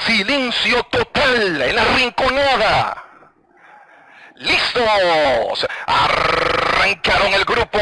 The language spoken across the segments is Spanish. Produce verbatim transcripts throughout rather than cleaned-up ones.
Silencio total en la rinconada. ¡Listos! Arrancaron el grupo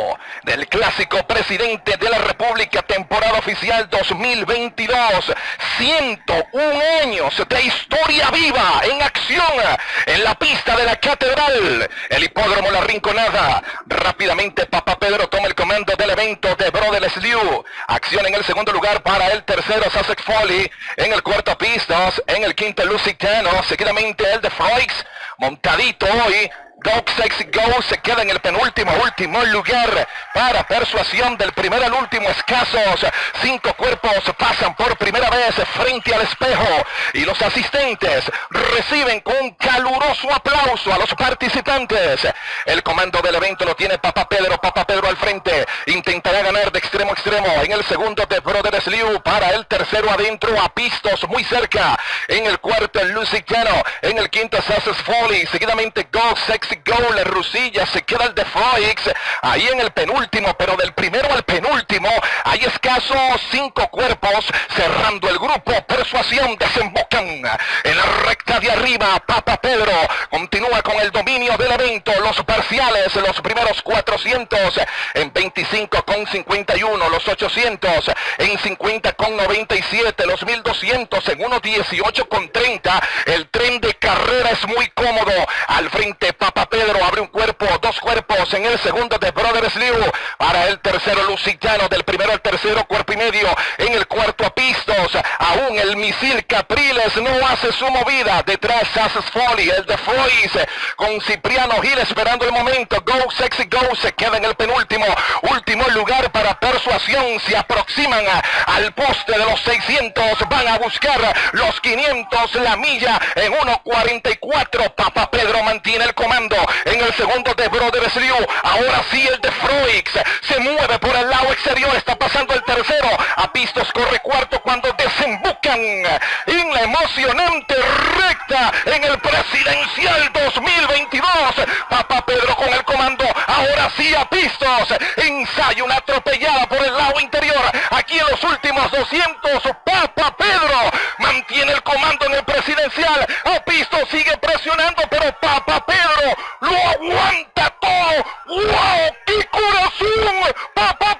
del Clásico Presidente de la República, temporada oficial dos mil veintidós. ciento uno años de historia viva en acción en la pista de la Catedral, el hipódromo La Rinconada. Rápidamente Papa Pedro toma el comando del evento de Brothers Liu. Acción en el segundo lugar para el tercero Sussex Folly, en el cuarto Pistos, en el quinto Lusitano, seguidamente el de Froix, montadito hoy. Go Sexy Go se queda en el penúltimo, último lugar para Persuasión. Del primero al último escasos cinco cuerpos pasan por primera vez frente al espejo y los asistentes reciben con un caluroso aplauso a los participantes. El comando del evento lo tiene Papa Pedro, Papa Pedro al frente, intentará ganar de extremo a extremo. En el segundo de Brothers Liu, para el tercero adentro a Pistos muy cerca, en el cuarto el Lusitano, en el quinto Sussex Folly, seguidamente Go Sexy Go, la Rusilla, se queda el de Froix, ahí en el penúltimo, pero del primero al penúltimo hay escasos cinco cuerpos cerrando el grupo. Persuasión desembocan en la recta de arriba. Papa Pedro continúa con el dominio del evento. Los parciales, los primeros cuatrocientos en veinticinco con cincuenta y uno, los ochocientos en cincuenta con noventa y siete, los mil doscientos en uno dieciocho con treinta. El tren de carrera es muy cómodo. Al frente Papa Pedro abre un cuerpo, dos cuerpos en el segundo de Brothers Liu, para el tercero Lusitano, del primero al tercero cuerpo y medio, en el cuarto a Pistos, aún el misil Capriles no hace su movida, detrás Sussex Folly, el de Froix, con Cipriano Gil esperando el momento. Go Sexy Go se queda en el penúltimo, último lugar para Persuasión. Se aproximan al poste de los seiscientos, van a buscar los quinientos, la milla en uno cuarenta y cuatro. Papa Pedro mantiene el comando en el segundo de Brothers Liu. Ahora sí el de Froix se mueve por el lado exterior, está pasando el tercero. A Pistos corre cuarto cuando desembocan en la emocionante recta en el Presidencial dos mil veintidós. Papa Pedro con el comando, ahora sí a Pistos, ensaya una atropellada por el lado interior. Aquí en los últimos doscientos, Papa Pedro mantiene el comando en el Presidencial. A Pistos sigue presionando, pero Papa Pedro lo aguanta todo. ¡Wow! ¡Qué corazón! ¡Papa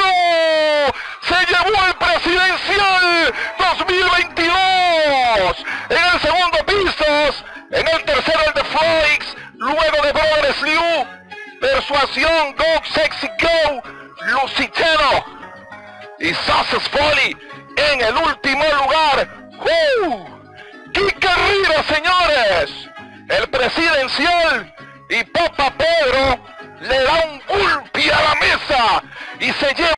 Pedro se llevó el Presidencial dos mil veintidós! En el segundo Pistos, en el tercero el de Froix, luego de Brothers Liu, Persuasión, Go Sexy Go, Lusitano y Sussex Folly en el último lugar. ¡Uh! ¡Qué carrera, señores! El Presidencial, y Papa Pedro le da un golpe a la mesa y se lleva